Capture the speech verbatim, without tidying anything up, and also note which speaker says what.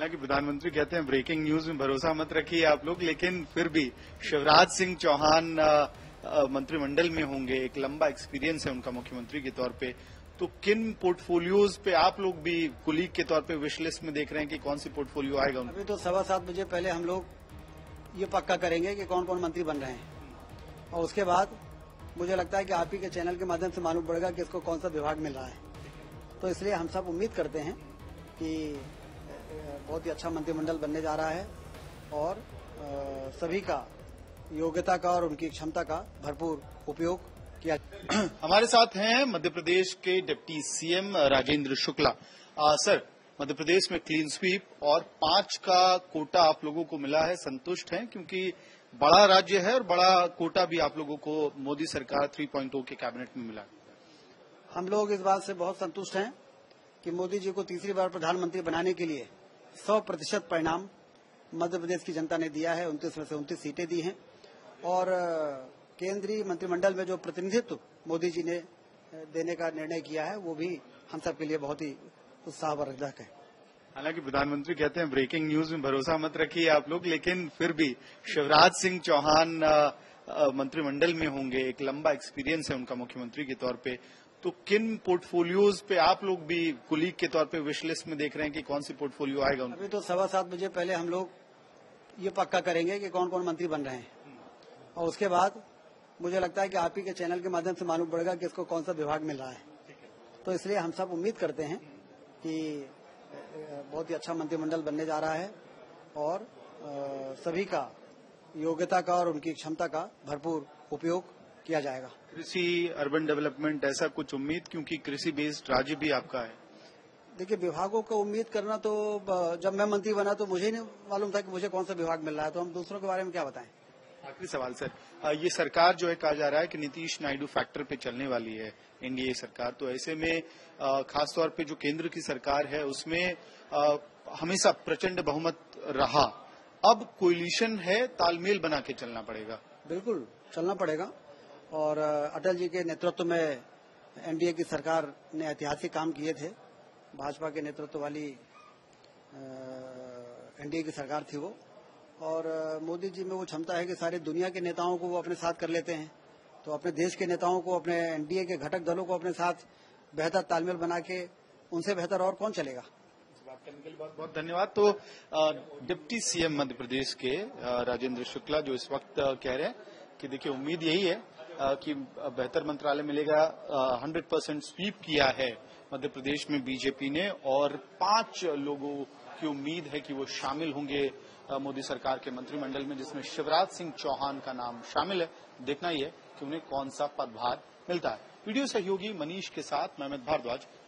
Speaker 1: हालांकि प्रधानमंत्री कहते हैं ब्रेकिंग न्यूज में भरोसा मत रखिए आप लोग, लेकिन फिर भी शिवराज सिंह चौहान मंत्रिमंडल में होंगे, एक लंबा एक्सपीरियंस है उनका मुख्यमंत्री के तौर पे, तो किन पोर्टफोलियोज पे आप लोग भी कुलीग के तौर पे विश लिस्ट में देख रहे हैं कि कौन सी पोर्टफोलियो आएगा?
Speaker 2: अभी तो सवा सात बजे पहले हम लोग ये पक्का करेंगे कि कौन कौन मंत्री बन रहे हैं, और उसके बाद मुझे लगता है कि आप ही के चैनल के माध्यम से मालूम पड़ेगा कि इसको कौन सा विभाग मिल रहा है। तो इसलिए हम सब उम्मीद करते हैं कि बहुत ही अच्छा मंत्रिमंडल बनने जा रहा है और सभी का योग्यता का और उनकी क्षमता का भरपूर उपयोग किया।
Speaker 1: हमारे साथ हैं मध्य प्रदेश के deputy CM Rajendra Shukla. Uh, sir, Madhya Pradesh में क्लीन स्वीप और पांच का कोटा आप लोगों को मिला है, संतुष्ट हैं? क्योंकि बड़ा राज्य है और बड़ा कोटा भी आप लोगों को मोदी सरकार थ्री पॉइंट ओ के कैबिनेट में मिला।
Speaker 2: हम लोग इस बात से बहुत संतुष्ट हैं कि मोदी जी को तीसरी बार प्रधानमंत्री बनाने के लिए सौ प्रतिशत परिणाम मध्य प्रदेश की जनता ने दिया है। उनतीस में से उनतीस सीटें दी हैं और केंद्रीय मंत्रिमंडल में जो प्रतिनिधित्व मोदी जी ने देने का निर्णय किया है वो भी हम सब के लिए बहुत ही उत्साहवर्धक है।
Speaker 1: हालांकि प्रधानमंत्री कहते हैं ब्रेकिंग न्यूज में भरोसा मत रखिए आप लोग, लेकिन फिर भी शिवराज सिंह चौहान मंत्रिमंडल में होंगे, एक लंबा एक्सपीरियंस है उनका मुख्यमंत्री के तौर पे, तो किन पोर्टफोलियोज पे आप लोग भी कुलीग के तौर पे विश लिस्ट में देख रहे हैं कि कौन सी पोर्टफोलियो आएगा?
Speaker 2: अभी तो सवा सात बजे पहले हम लोग ये पक्का करेंगे कि कौन कौन मंत्री बन रहे हैं, और उसके बाद मुझे लगता है कि आप ही के चैनल के माध्यम से मालूम पड़ेगा कि इसको कौन सा विभाग मिल रहा है। तो इसलिए हम सब उम्मीद करते हैं कि बहुत ही अच्छा मंत्रिमंडल बनने जा रहा है और सभी का योग्यता का और उनकी क्षमता का भरपूर उपयोग किया जाएगा।
Speaker 1: कृषि, अर्बन डेवलपमेंट, ऐसा कुछ उम्मीद, क्योंकि कृषि बेस्ड राज्य भी आपका है?
Speaker 2: देखिए, विभागों को उम्मीद करना तो जब मैं मंत्री बना तो मुझे नहीं मालूम था कि मुझे कौन सा विभाग मिल रहा है, तो हम दूसरों के बारे में क्या बताएं।
Speaker 1: आखिरी सवाल सर, ये सरकार जो है कहा जा रहा है कि नीतीश नायडू फैक्टर पे चलने वाली है एनडीए सरकार, तो ऐसे में खासतौर पे जो केंद्र की सरकार है उसमें हमेशा प्रचंड बहुमत रहा, अब कोलिशन है, तालमेल बना के चलना पड़ेगा।
Speaker 2: बिल्कुल चलना पड़ेगा, और अटल जी के नेतृत्व में एनडीए की सरकार ने ऐतिहासिक काम किए थे। भाजपा के नेतृत्व वाली एनडीए की सरकार थी वो, और मोदी जी में वो क्षमता है कि सारी दुनिया के नेताओं को वो अपने साथ कर लेते हैं, तो अपने देश के नेताओं को, अपने एनडीए के घटक दलों को अपने साथ बेहतर तालमेल बना के उनसे बेहतर और कौन चलेगा।
Speaker 1: बात करने के लिए बहुत बहुत धन्यवाद। तो डिप्टी सीएम मध्य प्रदेश के राजेंद्र शुक्ला जो इस वक्त कह रहे हैं कि देखिए उम्मीद यही है कि बेहतर मंत्रालय मिलेगा। हंड्रेड परसेंट स्वीप किया है मध्य प्रदेश में बीजेपी ने, और पांच लोगों की उम्मीद है कि वो शामिल होंगे मोदी सरकार के मंत्रिमंडल में, जिसमें शिवराज सिंह चौहान का नाम शामिल है। देखना ही है कि उन्हें कौन सा पदभार मिलता है। वीडियो सहयोगी मनीष के साथ मैं अमित भारद्वाज,